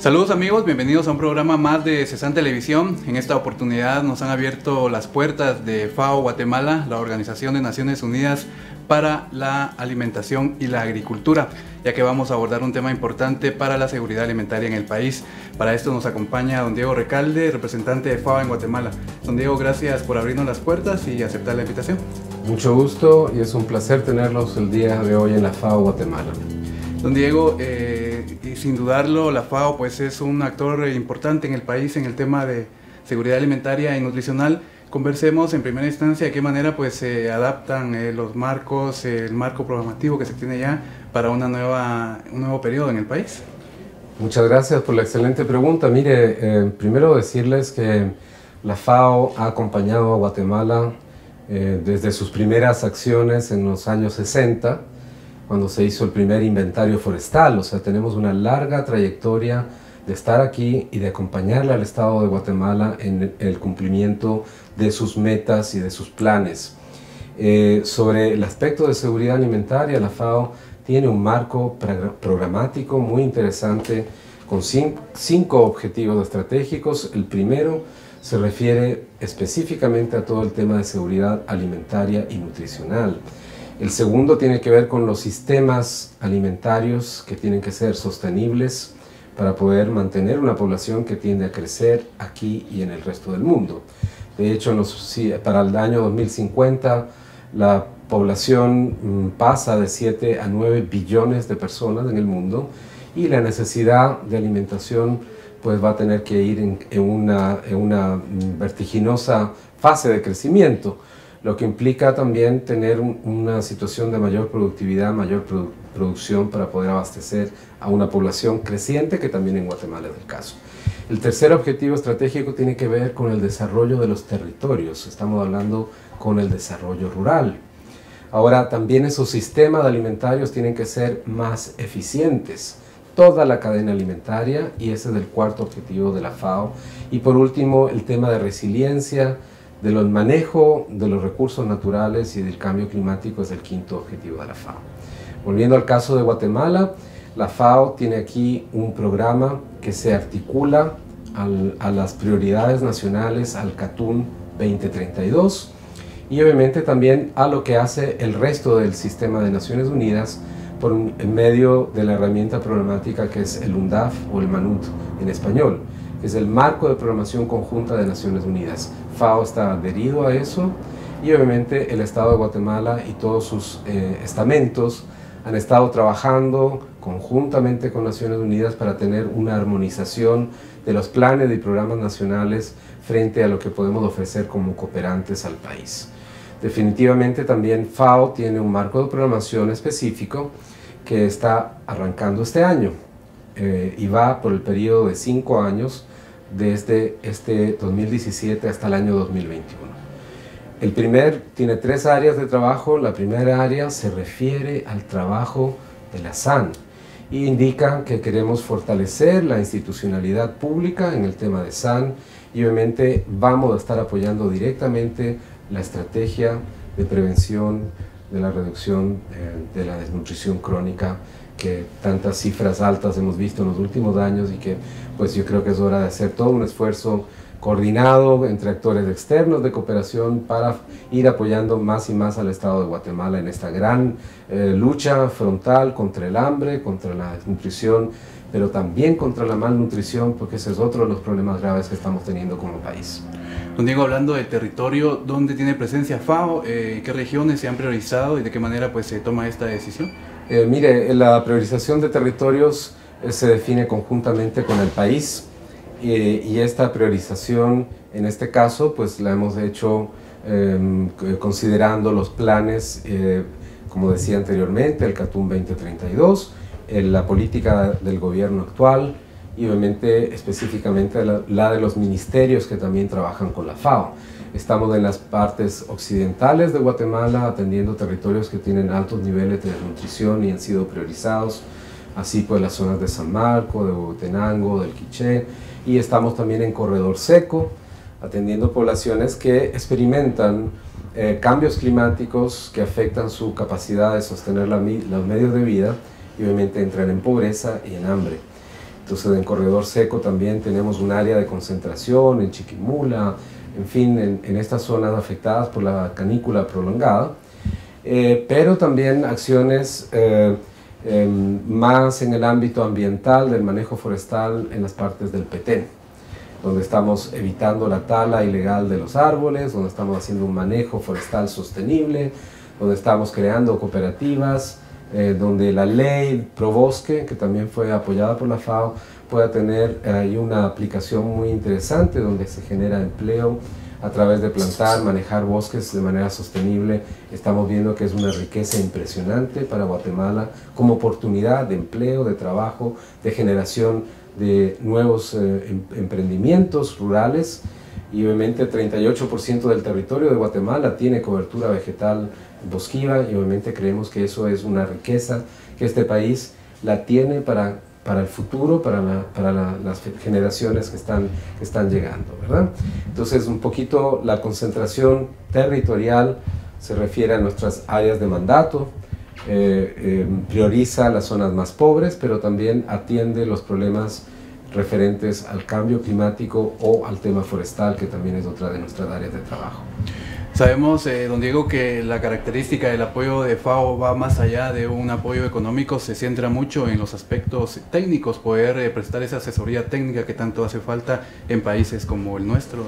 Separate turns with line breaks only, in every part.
Saludos amigos, bienvenidos a un programa más de CESAN Televisión. En esta oportunidad nos han abierto las puertas de FAO Guatemala, la Organización de Naciones Unidas para la Alimentación y la Agricultura, ya que vamos a abordar un tema importante para la seguridad alimentaria en el país. Para esto nos acompaña don Diego Recalde, representante de FAO en Guatemala. Don Diego, gracias por abrirnos las puertas y aceptar la invitación.
Mucho gusto y es un placer tenerlos el día de hoy en la FAO Guatemala.
Don Diego, sin dudarlo, la FAO pues es un actor importante en el país en el tema de seguridad alimentaria y nutricional. Conversemos en primera instancia de qué manera pues se adaptan los marcos, el marco programativo que se tiene ya para un nuevo periodo en el país.
Muchas gracias por la excelente pregunta. Mire, primero decirles que la FAO ha acompañado a Guatemala desde sus primeras acciones en los años 60, cuando se hizo el primer inventario forestal. O sea, tenemos una larga trayectoria de estar aquí y de acompañarle al Estado de Guatemala en el cumplimiento de sus metas y de sus planes. Sobre el aspecto de seguridad alimentaria, la FAO tiene un marco programático muy interesante con cinco objetivos estratégicos. El primero se refiere específicamente a todo el tema de seguridad alimentaria y nutricional. El segundo tiene que ver con los sistemas alimentarios que tienen que ser sostenibles para poder mantener una población que tiende a crecer aquí y en el resto del mundo. De hecho, para el año 2050 la población pasa de 7 a 9 billones de personas en el mundo y la necesidad de alimentación pues va a tener que ir en una vertiginosa fase de crecimiento, lo que implica también tener una situación de mayor productividad, mayor producción para poder abastecer a una población creciente, que también en Guatemala es el caso. El tercer objetivo estratégico tiene que ver con el desarrollo de los territorios. Estamos hablando con el desarrollo rural. Ahora, también esos sistemas alimentarios tienen que ser más eficientes. Toda la cadena alimentaria, y ese es el cuarto objetivo de la FAO. Y por último, el tema de resiliencia, del manejo de los recursos naturales y del cambio climático es el quinto objetivo de la FAO. Volviendo al caso de Guatemala, la FAO tiene aquí un programa que se articula a las prioridades nacionales, al CATUN 2032, y obviamente también a lo que hace el resto del sistema de Naciones Unidas en medio de la herramienta programática que es el UNDAF o el MANUT en español, que es el Marco de Programación Conjunta de Naciones Unidas. FAO está adherido a eso y obviamente el Estado de Guatemala y todos sus estamentos han estado trabajando conjuntamente con Naciones Unidas para tener una armonización de los planes y programas nacionales frente a lo que podemos ofrecer como cooperantes al país. Definitivamente también FAO tiene un marco de programación específico que está arrancando este año y va por el periodo de 5 años desde este 2017 hasta el año 2021. Tiene 3 áreas de trabajo. La primera área se refiere al trabajo de la SAN y indica que queremos fortalecer la institucionalidad pública en el tema de SAN y obviamente vamos a estar apoyando directamente la estrategia de prevención de la reducción de la desnutrición crónica, que tantas cifras altas hemos visto en los últimos años y que pues yo creo que es hora de hacer todo un esfuerzo coordinado entre actores externos de cooperación para ir apoyando más y más al Estado de Guatemala en esta gran lucha frontal contra el hambre, contra la desnutrición, pero también contra la malnutrición, porque ese es otro de los problemas graves que estamos teniendo como país.
Don Diego, hablando del territorio, ¿dónde tiene presencia FAO? ¿Qué regiones se han priorizado y de qué manera pues se toma esta decisión?
Mire, la priorización de territorios se define conjuntamente con el país y esta priorización en este caso pues la hemos hecho considerando los planes, como decía anteriormente, el CATUN 2032, la política del gobierno actual y obviamente específicamente la de los ministerios que también trabajan con la FAO. Estamos en las partes occidentales de Guatemala atendiendo territorios que tienen altos niveles de nutrición y han sido priorizados, así pues las zonas de San Marco, de Huehuetenango, del Quiché, y estamos también en Corredor Seco atendiendo poblaciones que experimentan cambios climáticos que afectan su capacidad de sostener los medios de vida y obviamente entran en pobreza y en hambre. Entonces en Corredor Seco también tenemos un área de concentración, en Chiquimula, en fin, en estas zonas afectadas por la canícula prolongada, pero también acciones más en el ámbito ambiental del manejo forestal en las partes del Petén, donde estamos evitando la tala ilegal de los árboles, donde estamos haciendo un manejo forestal sostenible, donde estamos creando cooperativas, donde la ley Probosque, que también fue apoyada por la FAO, pueda tener ahí una aplicación muy interesante donde se genera empleo a través de plantar, manejar bosques de manera sostenible. Estamos viendo que es una riqueza impresionante para Guatemala como oportunidad de empleo, de trabajo, de generación de nuevos emprendimientos rurales, y obviamente 38% del territorio de Guatemala tiene cobertura vegetal bosquiva, y obviamente creemos que eso es una riqueza que este país la tiene para el futuro, para las generaciones que están llegando, ¿verdad? Entonces, un poquito la concentración territorial se refiere a nuestras áreas de mandato, prioriza las zonas más pobres, pero también atiende los problemas referentes al cambio climático o al tema forestal, que también es otra de nuestras áreas de trabajo.
Sabemos, don Diego, que la característica del apoyo de FAO va más allá de un apoyo económico, se centra mucho en los aspectos técnicos, poder prestar esa asesoría técnica que tanto hace falta en países como el nuestro.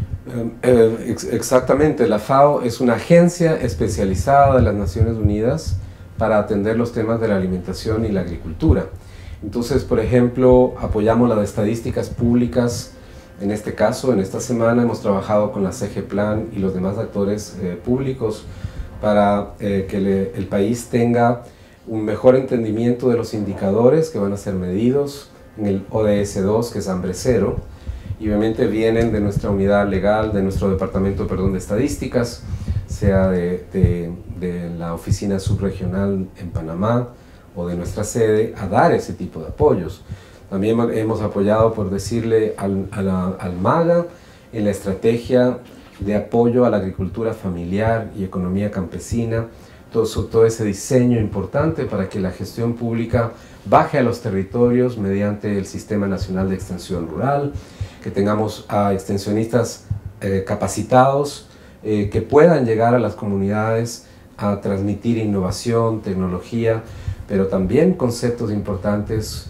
Exactamente, la FAO es una agencia especializada de las Naciones Unidas para atender los temas de la alimentación y la agricultura. Entonces, por ejemplo, apoyamos las estadísticas públicas. En este caso, en esta semana hemos trabajado con la CGPLAN y los demás actores públicos para que el país tenga un mejor entendimiento de los indicadores que van a ser medidos en el ODS-2, que es Hambre Cero, y obviamente vienen de nuestra unidad legal, de nuestro departamento, de estadísticas, sea de la oficina subregional en Panamá o de nuestra sede, a dar ese tipo de apoyos. También hemos apoyado, por decirle, al MAGA en la estrategia de apoyo a la agricultura familiar y economía campesina, todo ese diseño importante para que la gestión pública baje a los territorios mediante el Sistema Nacional de Extensión Rural, que tengamos a extensionistas capacitados que puedan llegar a las comunidades a transmitir innovación, tecnología, pero también conceptos importantes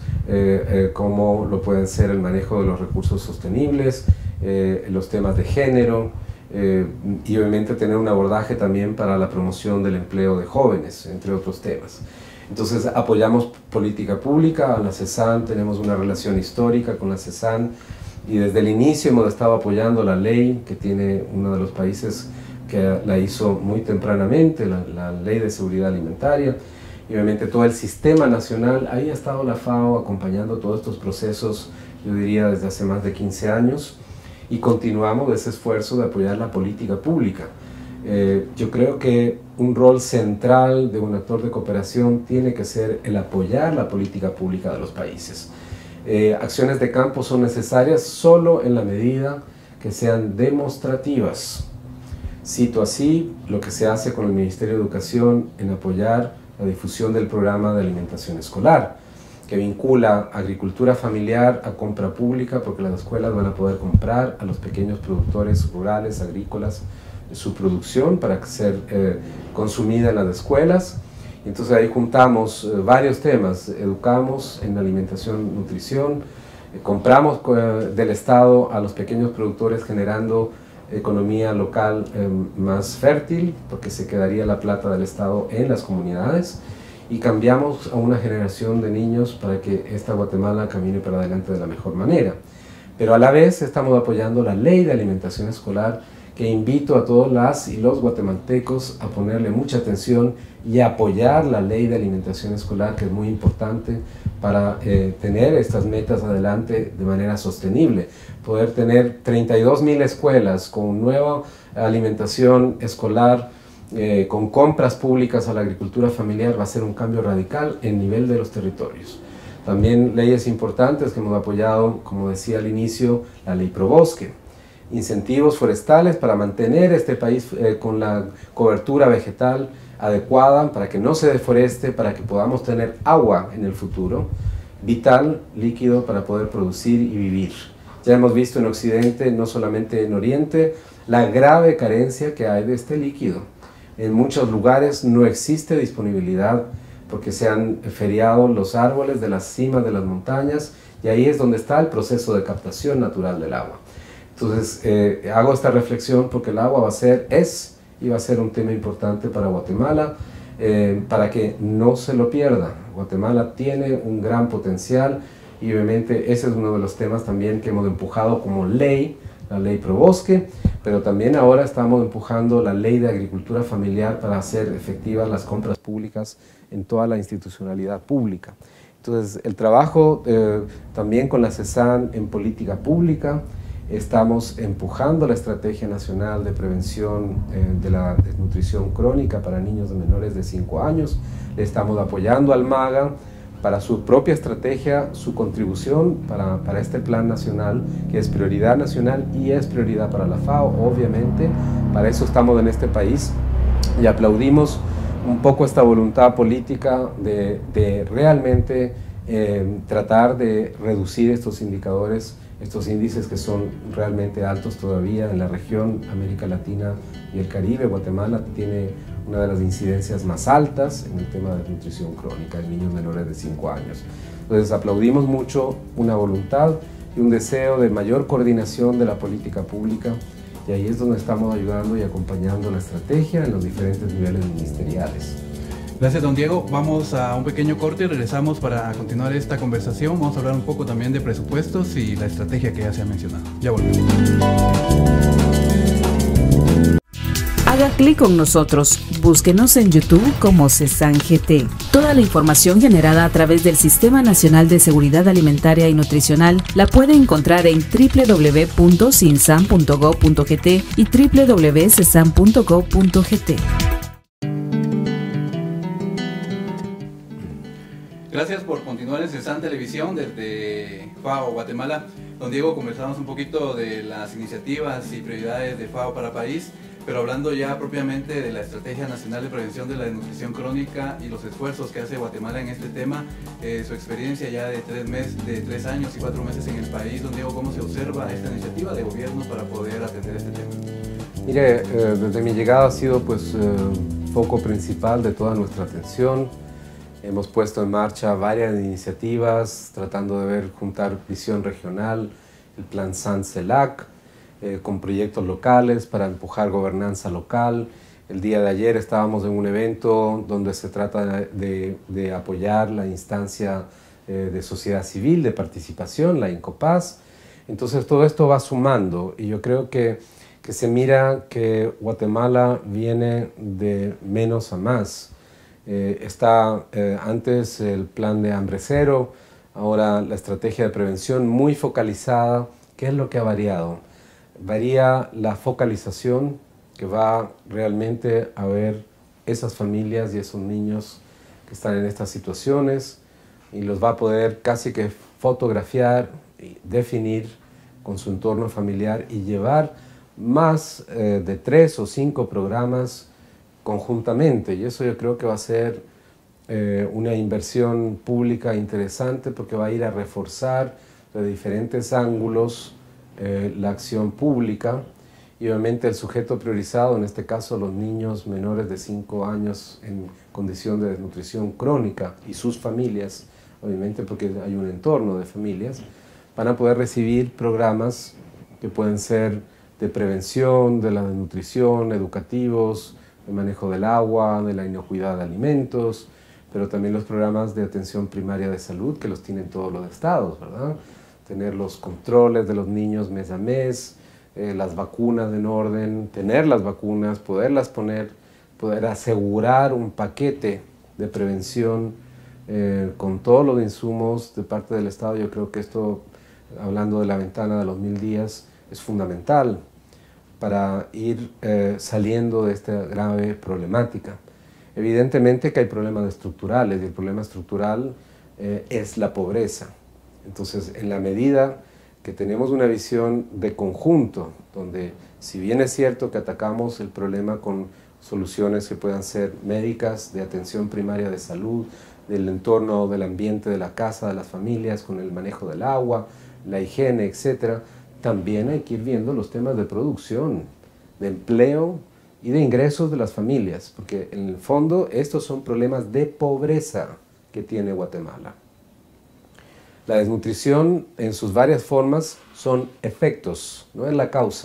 como lo pueden ser el manejo de los recursos sostenibles, los temas de género, y obviamente tener un abordaje también para la promoción del empleo de jóvenes, entre otros temas. Entonces apoyamos política pública, a la CESAN tenemos una relación histórica con la CESAN, y desde el inicio hemos estado apoyando la ley que tiene uno de los países que la hizo muy tempranamente, la Ley de Seguridad Alimentaria, y obviamente todo el sistema nacional. Ahí ha estado la FAO acompañando todos estos procesos, yo diría desde hace más de 15 años, y continuamos ese esfuerzo de apoyar la política pública. Yo creo que un rol central de un actor de cooperación tiene que ser el apoyar la política pública de los países. Acciones de campo son necesarias solo en la medida que sean demostrativas. Cito así lo que se hace con el Ministerio de Educación en apoyar la difusión del programa de alimentación escolar, que vincula agricultura familiar a compra pública, porque las escuelas van a poder comprar a los pequeños productores rurales, agrícolas, su producción para ser consumida en las escuelas. Entonces ahí juntamos varios temas: educamos en alimentación, nutrición, compramos del Estado a los pequeños productores, generando economía local más fértil, porque se quedaría la plata del Estado en las comunidades, y cambiamos a una generación de niños para que esta Guatemala camine para adelante de la mejor manera. Pero a la vez estamos apoyando la ley de alimentación escolar, que invito a todos las y los guatemaltecos a ponerle mucha atención y a apoyar la ley de alimentación escolar, que es muy importante para tener estas metas adelante de manera sostenible. Poder tener 32,000 escuelas con nueva alimentación escolar, con compras públicas a la agricultura familiar, va a ser un cambio radical en nivel de los territorios. También leyes importantes que hemos apoyado, como decía al inicio, la ley Probosque. Incentivos forestales para mantener este país con la cobertura vegetal adecuada, para que no se deforeste, para que podamos tener agua en el futuro. vital, líquido para poder producir y vivir. Ya hemos visto en Occidente, no solamente en Oriente, la grave carencia que hay de este líquido. En muchos lugares no existe disponibilidad porque se han feriado los árboles de las cimas de las montañas y ahí es donde está el proceso de captación natural del agua. Entonces hago esta reflexión porque el agua va a ser un tema importante para Guatemala, para que no se lo pierda. Guatemala tiene un gran potencial y obviamente ese es uno de los temas también que hemos empujado como ley, la ley Probosque, pero también ahora estamos empujando la ley de agricultura familiar para hacer efectivas las compras públicas en toda la institucionalidad pública. Entonces el trabajo también con la CESAN en política pública, estamos empujando la Estrategia Nacional de Prevención de la Desnutrición Crónica para niños de menores de 5 años. Le estamos apoyando al MAGA para su propia estrategia, su contribución para este plan nacional, que es prioridad nacional y es prioridad para la FAO, obviamente. Para eso estamos en este país y aplaudimos un poco esta voluntad política de realmente tratar de reducir estos indicadores, estos índices que son realmente altos todavía en la región América Latina y el Caribe. Guatemala tiene una de las incidencias más altas en el tema de nutrición crónica en niños menores de 5 años. Entonces aplaudimos mucho una voluntad y un deseo de mayor coordinación de la política pública y ahí es donde estamos ayudando y acompañando la estrategia en los diferentes niveles ministeriales.
Gracias, don Diego. Vamos a un pequeño corte y regresamos para continuar esta conversación. Vamos a hablar un poco también de presupuestos y la estrategia que ya se ha mencionado. Ya volvemos.
Haga clic con nosotros. Búsquenos en YouTube como CESAN GT. Toda la información generada a través del Sistema Nacional de Seguridad Alimentaria y Nutricional la puede encontrar en www.cinsan.gov.gt y www.cesan.gov.gt.
Gracias por continuar en CESAN Televisión desde FAO Guatemala. Don Diego, conversamos un poquito de las iniciativas y prioridades de FAO para país, pero hablando ya propiamente de la Estrategia Nacional de Prevención de la Desnutrición Crónica y los esfuerzos que hace Guatemala en este tema, su experiencia ya de 3 años y 4 meses en el país. Don Diego, ¿cómo se observa esta iniciativa de gobierno para poder atender este tema?
Mire, desde mi llegada ha sido pues foco principal de toda nuestra atención. Hemos puesto en marcha varias iniciativas tratando de juntar visión regional, el plan SAN-CELAC, con proyectos locales para empujar gobernanza local. El día de ayer estábamos en un evento donde se trata de apoyar la instancia de sociedad civil, de participación, la INCOPAZ. Entonces todo esto va sumando y yo creo que se mira que Guatemala viene de menos a más. Está antes el plan de hambre cero, ahora la estrategia de prevención muy focalizada. ¿Qué es lo que ha variado? Varía la focalización, que va realmente a ver esas familias y esos niños que están en estas situaciones y los va a poder casi que fotografiar y definir con su entorno familiar y llevar más de 3 o 5 programas conjuntamente, y eso yo creo que va a ser una inversión pública interesante porque va a ir a reforzar de diferentes ángulos la acción pública y obviamente el sujeto priorizado, en este caso los niños menores de 5 años en condición de desnutrición crónica y sus familias, obviamente porque hay un entorno de familias, van a poder recibir programas que pueden ser de prevención, de la desnutrición, educativos, de manejo del agua, de la inocuidad de alimentos, pero también los programas de atención primaria de salud que los tienen todos los estados, ¿verdad? Tener los controles de los niños mes a mes, las vacunas en orden, tener las vacunas, poderlas poner, poder asegurar un paquete de prevención con todos los insumos de parte del Estado. Yo creo que esto, hablando de la ventana de los 1000 días, es fundamental para ir saliendo de esta grave problemática. Evidentemente que hay problemas estructurales y el problema estructural es la pobreza. Entonces, en la medida que tenemos una visión de conjunto, donde si bien es cierto que atacamos el problema con soluciones que puedan ser médicas, de atención primaria de salud, del entorno, del ambiente de la casa, de las familias, con el manejo del agua, la higiene, etc. También hay que ir viendo los temas de producción, de empleo y de ingresos de las familias, porque en el fondo estos son problemas de pobreza que tiene Guatemala. La desnutrición en sus varias formas son efectos, no es la causa.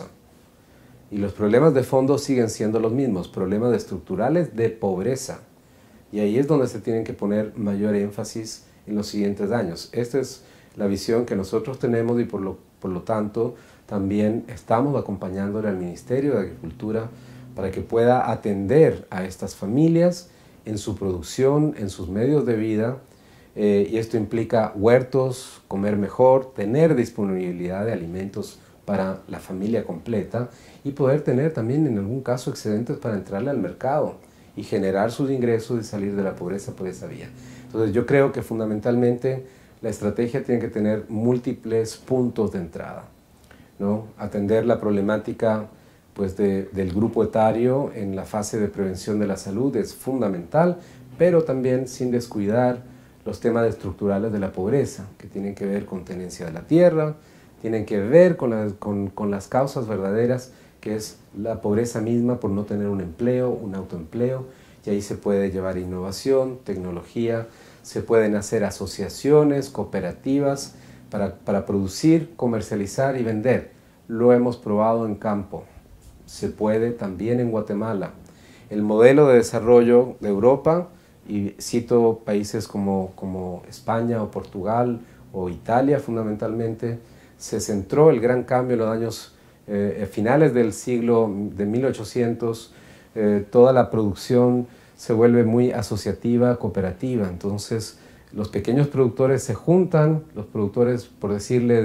Y los problemas de fondo siguen siendo los mismos, problemas estructurales de pobreza. Y ahí es donde se tienen que poner mayor énfasis en los siguientes años. Esta es la visión que nosotros tenemos y por lo tanto también estamos acompañándole al Ministerio de Agricultura para que pueda atender a estas familias en su producción, en sus medios de vida, y esto implica huertos, comer mejor, tener disponibilidad de alimentos para la familia completa y poder tener también en algún caso excedentes para entrarle al mercado y generar sus ingresos y salir de la pobreza por esa vía. Entonces yo creo que fundamentalmente la estrategia tiene que tener múltiples puntos de entrada, ¿no? Atender la problemática pues, del grupo etario en la fase de prevención de la salud es fundamental, pero también sin descuidar los temas estructurales de la pobreza, que tienen que ver con tenencia de la tierra, tienen que ver con las causas verdaderas, que es la pobreza misma por no tener un empleo, un autoempleo, y ahí se puede llevar innovación, tecnología, se pueden hacer asociaciones, cooperativas, para producir, comercializar y vender. Lo hemos probado en campo, se puede también en Guatemala. El modelo de desarrollo de Europa, y cito países como España o Portugal o Italia fundamentalmente, se centró el gran cambio en los años finales del siglo de 1800, toda la producción se vuelve muy asociativa, cooperativa, entonces los pequeños productores se juntan, los productores, por decirle,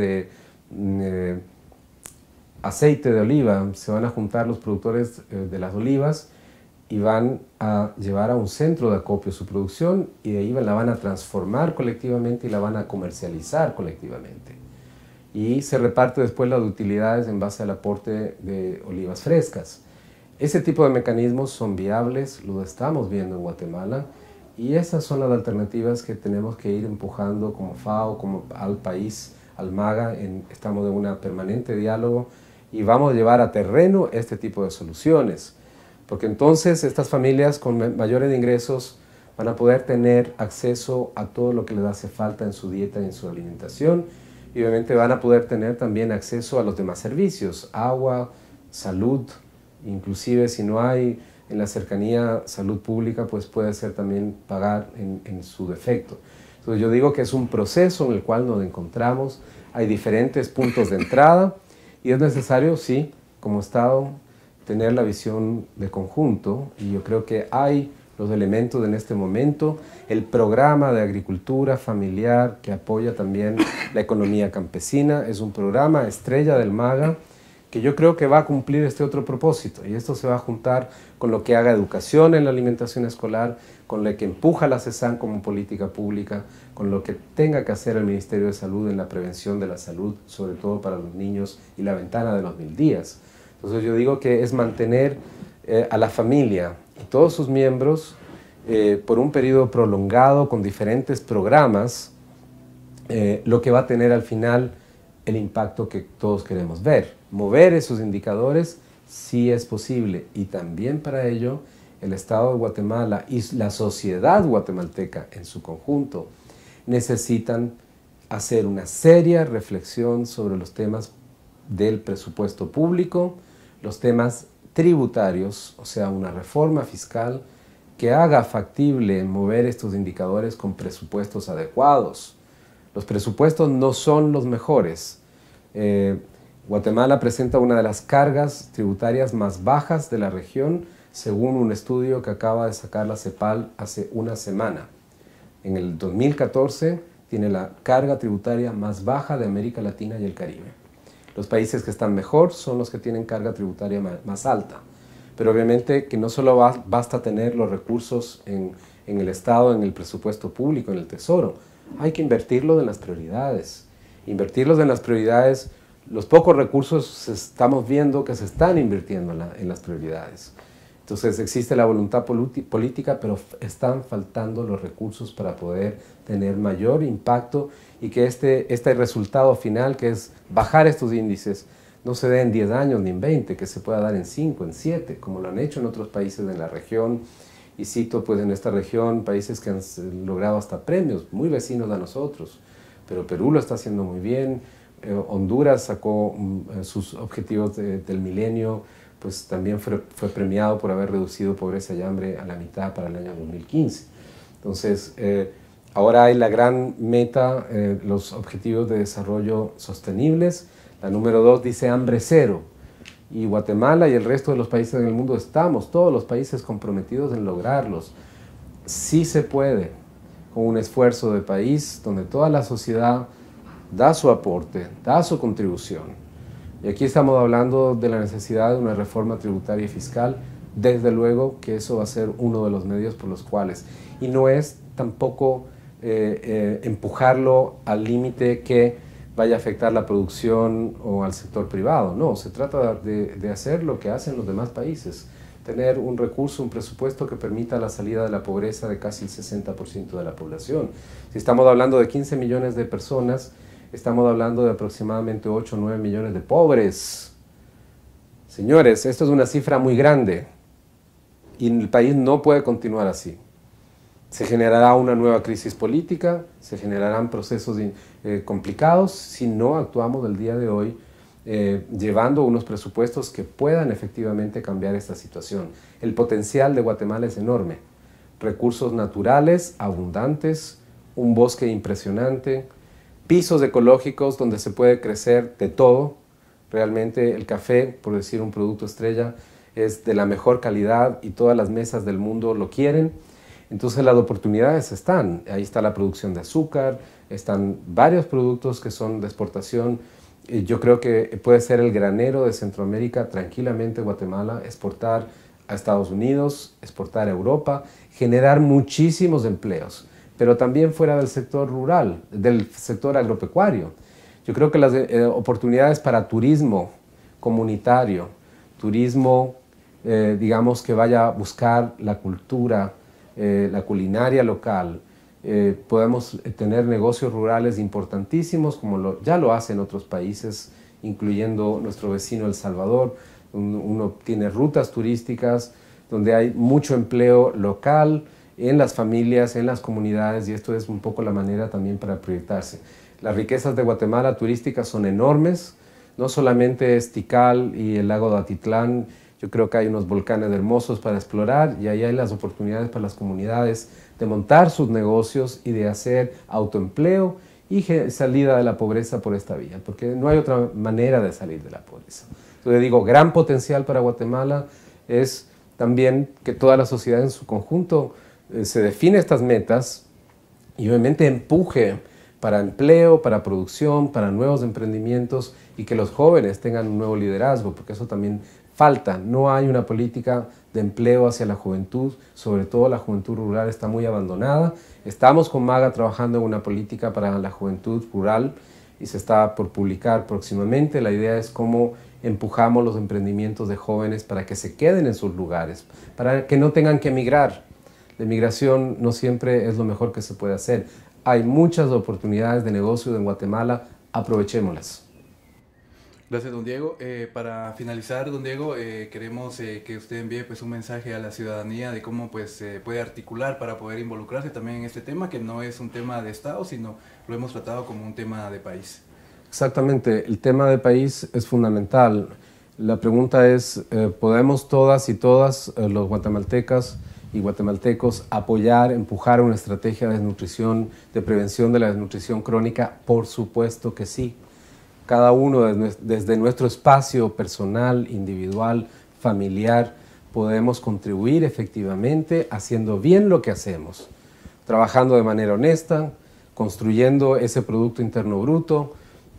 de aceite de oliva, se van a juntar los productores de las olivas y van a llevar a un centro de acopio su producción y de ahí la van a transformar colectivamente y la van a comercializar colectivamente. Y se reparte después las utilidades en base al aporte de olivas frescas. Ese tipo de mecanismos son viables, lo estamos viendo en Guatemala y esas son las alternativas que tenemos que ir empujando como FAO, como al país, al MAGA, estamos en un permanente diálogo y vamos a llevar a terreno este tipo de soluciones. Porque entonces estas familias con mayores ingresos van a poder tener acceso a todo lo que les hace falta en su dieta y en su alimentación y obviamente van a poder tener también acceso a los demás servicios, agua, salud, inclusive si no hay en la cercanía salud pública, pues puede ser también pagar en su defecto. Entonces yo digo que es un proceso en el cual nos encontramos, hay diferentes puntos de entrada y es necesario, sí, como Estado, tener la visión de conjunto y yo creo que hay los elementos en este momento, el programa de agricultura familiar que apoya también la economía campesina, es un programa estrella del MAGA que yo creo que va a cumplir este otro propósito y esto se va a juntar con lo que haga educación en la alimentación escolar, con lo que empuja la CESAN como política pública, con lo que tenga que hacer el Ministerio de Salud en la prevención de la salud, sobre todo para los niños y la ventana de los 1000 días. Entonces yo digo que es mantener a la familia y todos sus miembros por un periodo prolongado con diferentes programas, lo que va a tener al final el impacto que todos queremos ver. Mover esos indicadores sí es posible y también para ello el Estado de Guatemala y la sociedad guatemalteca en su conjunto necesitan hacer una seria reflexión sobre los temas del presupuesto público, los temas tributarios, o sea, una reforma fiscal que haga factible mover estos indicadores con presupuestos adecuados. Los presupuestos no son los mejores. Guatemala presenta una de las cargas tributarias más bajas de la región, según un estudio que acaba de sacar la CEPAL hace una semana. En el 2014 tiene la carga tributaria más baja de América Latina y el Caribe. Los países que están mejor son los que tienen carga tributaria más alta. Pero obviamente que no solo basta tener los recursos en el Estado, en el presupuesto público, en el Tesoro. Hay que invertirlo en las prioridades. Invertirlos en las prioridades, los pocos recursos estamos viendo que se están invirtiendo en las prioridades. Entonces existe la voluntad política, pero están faltando los recursos para poder tener mayor impacto y que este resultado final, que es bajar estos índices, no se dé en 10 años ni en 20, que se pueda dar en 5, en 7, como lo han hecho en otros países de la región. Y cito pues en esta región países que han logrado hasta premios muy vecinos a nosotros, pero Perú lo está haciendo muy bien, Honduras sacó sus objetivos del milenio, pues también fue premiado por haber reducido pobreza y hambre a la mitad para el año 2015. Entonces, ahora hay la gran meta, los objetivos de desarrollo sostenibles. La número 2 dice hambre cero. Y Guatemala y el resto de los países en el mundo estamos, todos los países comprometidos en lograrlos. Sí se puede, con un esfuerzo de país donde toda la sociedad da su aporte, da su contribución. Y aquí estamos hablando de la necesidad de una reforma tributaria y fiscal. Desde luego que eso va a ser uno de los medios por los cuales. Y no es tampoco empujarlo al límite que vaya a afectar la producción o al sector privado. No, se trata de hacer lo que hacen los demás países. Tener un recurso, un presupuesto que permita la salida de la pobreza de casi el 60% de la población. Si estamos hablando de 15 millones de personas, estamos hablando de aproximadamente 8 o 9 millones de pobres. Señores, esto es una cifra muy grande y el país no puede continuar así. Se generará una nueva crisis política, se generarán procesos complicados si no actuamos el día de hoy llevando unos presupuestos que puedan efectivamente cambiar esta situación. El potencial de Guatemala es enorme. Recursos naturales abundantes, un bosque impresionante, pisos ecológicos donde se puede crecer de todo. Realmente el café, por decir un producto estrella, es de la mejor calidad y todas las mesas del mundo lo quieren. Entonces las oportunidades están, ahí está la producción de azúcar, están varios productos que son de exportación. Yo creo que puede ser el granero de Centroamérica tranquilamente Guatemala, exportar a Estados Unidos, exportar a Europa, generar muchísimos empleos, pero también fuera del sector rural, del sector agropecuario. Yo creo que las oportunidades para turismo comunitario, turismo, digamos, que vaya a buscar la cultura, la culinaria local, podemos tener negocios rurales importantísimos como ya lo hacen otros países, incluyendo nuestro vecino El Salvador. Uno tiene rutas turísticas donde hay mucho empleo local en las familias, en las comunidades, y esto es un poco la manera también para proyectarse. Las riquezas de Guatemala turísticas son enormes, no solamente es Tikal y el lago de Atitlán. Yo creo que hay unos volcanes hermosos para explorar y ahí hay las oportunidades para las comunidades de montar sus negocios y de hacer autoempleo y salida de la pobreza por esta vía, porque no hay otra manera de salir de la pobreza. Entonces digo, gran potencial para Guatemala es también que toda la sociedad en su conjunto se define estas metas y obviamente empuje para empleo, para producción, para nuevos emprendimientos y que los jóvenes tengan un nuevo liderazgo, porque eso también falta. No hay una política de empleo hacia la juventud, sobre todo la juventud rural está muy abandonada. Estamos con MAGA trabajando en una política para la juventud rural y se está por publicar próximamente. La idea es cómo empujamos los emprendimientos de jóvenes para que se queden en sus lugares, para que no tengan que emigrar. La emigración no siempre es lo mejor que se puede hacer. Hay muchas oportunidades de negocio en Guatemala, aprovechémoslas.
Gracias, don Diego. Para finalizar, don Diego, queremos que usted envíe pues, un mensaje a la ciudadanía de cómo pues, se puede articular para poder involucrarse también en este tema, que no es un tema de Estado, sino lo hemos tratado como un tema de país.
Exactamente, el tema de país es fundamental. La pregunta es, ¿podemos todas y todas los guatemaltecas y guatemaltecos apoyar, empujar una estrategia de desnutrición, de prevención de la desnutrición crónica? Por supuesto que sí. Cada uno desde nuestro espacio personal, individual, familiar, podemos contribuir efectivamente haciendo bien lo que hacemos, trabajando de manera honesta, construyendo ese Producto Interno Bruto,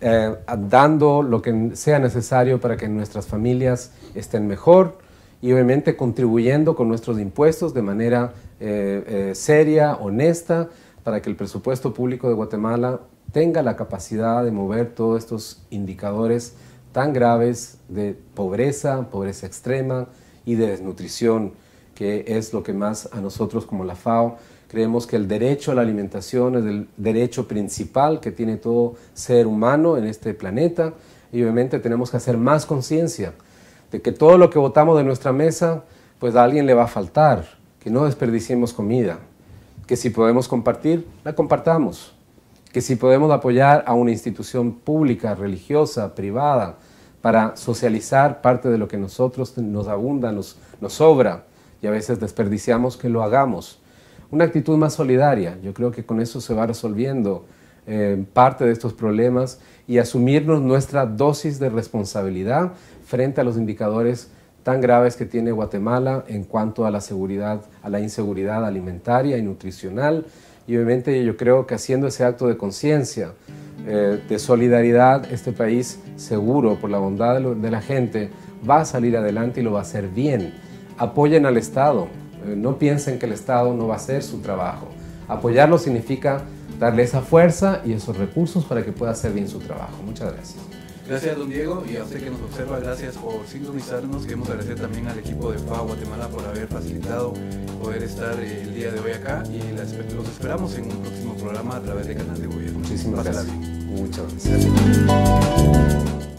dando lo que sea necesario para que nuestras familias estén mejor y obviamente contribuyendo con nuestros impuestos de manera seria, honesta, para que el presupuesto público de Guatemala tenga la capacidad de mover todos estos indicadores tan graves de pobreza, pobreza extrema y de desnutrición, que es lo que más a nosotros como la FAO creemos que el derecho a la alimentación es el derecho principal que tiene todo ser humano en este planeta, y obviamente tenemos que hacer más conciencia de que todo lo que botamos de nuestra mesa, pues a alguien le va a faltar, que no desperdiciemos comida, que si podemos compartir, la compartamos, que si podemos apoyar a una institución pública, religiosa, privada, para socializar parte de lo que nosotros nos abunda, nos sobra, y a veces desperdiciamos, que lo hagamos. Una actitud más solidaria, yo creo que con eso se va resolviendo parte de estos problemas, y asumirnos nuestra dosis de responsabilidad frente a los indicadores tan graves que tiene Guatemala en cuanto a la seguridad, a la inseguridad alimentaria y nutricional. Y obviamente yo creo que haciendo ese acto de conciencia, de solidaridad, este país, seguro por la bondad de la gente, va a salir adelante y lo va a hacer bien. Apoyen al Estado, no piensen que el Estado no va a hacer su trabajo. Apoyarlo significa darle esa fuerza y esos recursos para que pueda hacer bien su trabajo. Muchas gracias.
Gracias, don Diego, y a usted que nos observa, gracias por sintonizarnos. Queremos agradecer también al equipo de FAO Guatemala por haber facilitado poder estar el día de hoy acá, y los esperamos en un próximo programa a través del canal de gobierno.
Muchísimas gracias.
Bien.
Muchas gracias.